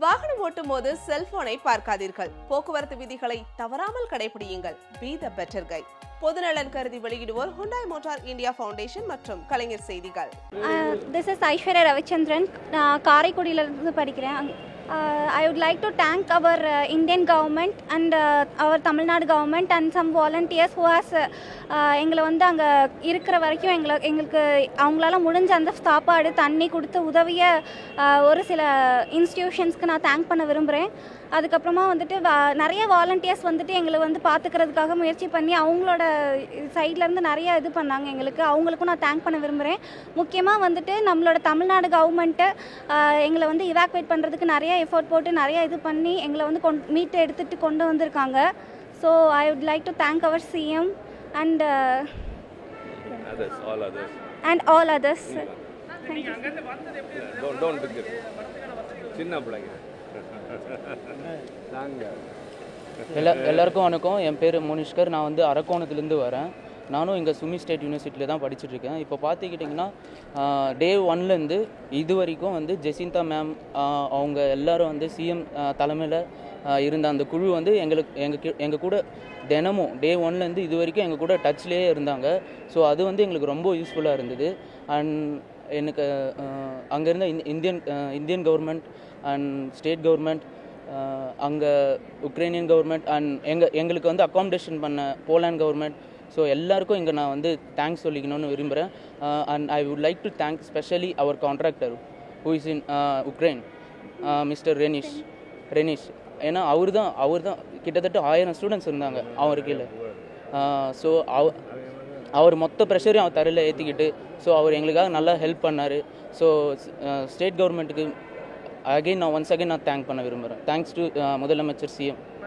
வாகனம் ஓட்டும் போது செல்போனை பார்க்காதீர்கள். போக்குவரத்து விதிகளை தவறாமல் கடைபிடியுங்கள். Be the better guy. பொதுநலன் கருதி வெளியிடுவோர் Hyundai Motor India Foundation மற்றும் கலைஞர் செய்திகள். This is Aishwarya Ravichandran. நான் காரைக்குடியிலிருந்து படிக்கிறேன். I would like to thank our Indian government and our Tamil Nadu government and some volunteers who has எங்களை வந்து அங்கே இருக்கிற வரைக்கும் எங்களுக்கு அவங்களால முடிஞ்ச அந்த சாப்பாடு தண்ணி கொடுத்து உதவிய ஒரு சில இன்ஸ்டிடியூஷன்ஸ்க்கு நான் தேங்க் பண்ண விரும்புகிறேன். அதுக்கப்புறமா வந்துட்டு நிறைய வாலண்டியர்ஸ் வந்துட்டு எங்களை வந்து பார்த்துக்கிறதுக்காக முயற்சி பண்ணி அவங்களோட சைட்லேருந்து நிறைய இது பண்ணாங்க எங்களுக்கு. அவங்களுக்கும் நான் தேங்க் பண்ண விரும்புகிறேன். முக்கியமாக வந்துட்டு நம்மளோட தமிழ்நாடு கவர்மெண்ட்டு எங்களை வந்து இவாக்குவேட் பண்ணுறதுக்கு நிறைய எஃபோர்ட் போட்டு நிறைய இது பண்ணி எங்களை வந்து மீட்டு எடுத்துகிட்டு கொண்டு வந்திருக்காங்க. So I would like to thank our CM and all others. Don't சின்ன பிள்ளைங்க. எல்லாருக்கும் வணக்கம். என் பேர் முனிஷ்கர். நான் வந்து அரக்கோணத்துலேருந்து வரேன். நானும் இங்கே சுமி ஸ்டேட் யூனிவர்சிட்டியில் தான் படிச்சுட்ருக்கேன். இப்போ பார்த்துக்கிட்டிங்கன்னா டே 1லேருந்து இது வரைக்கும் வந்து ஜெசிந்தா மேம் அவங்க எல்லோரும் வந்து CM தலைமையில் இருந்த அந்த குழு வந்து எங்கள் கூட தினமும் டே 1லேருந்து இது வரைக்கும் எங்கள் கூட டச்லேயே இருந்தாங்க. ஸோ அது வந்து எங்களுக்கு ரொம்ப யூஸ்ஃபுல்லாக இருந்தது. அண்ட் எனக்கு அங்கே இருந்த Indian government and state government, அங்கே உக்ரைனியன் கவர்மெண்ட் அண்ட் எங்களுக்கு வந்து அக்காமடேஷன் பண்ண போலாண்ட் கவர்மெண்ட், ஸோ எல்லாருக்கும் இங்கே நான் வந்து தேங்க்ஸ் சொல்லிக்கணும்னு விரும்புகிறேன். And I would like to thank specially our contractor who is in Ukraine, mister Renish. ஏன்னா அவர் தான் கிட்டத்தட்ட 1000 ஸ்டூடெண்ட்ஸ் இருந்தாங்க அவர் கீழே. ஸோ அவர் மொத்த ப்ரெஷரையும் அவர் தரையில் ஏற்றிக்கிட்டு ஸோ அவர் எங்களுக்காக நல்லா ஹெல்ப் பண்ணார். ஸோ ஸ்டேட் கவர்மெண்ட்டுக்கு ஒன்ஸ் அகைன் நான் தேங்க் பண்ண விரும்புகிறேன். தேங்க்ஸ் டு முதலமைச்சர் CM.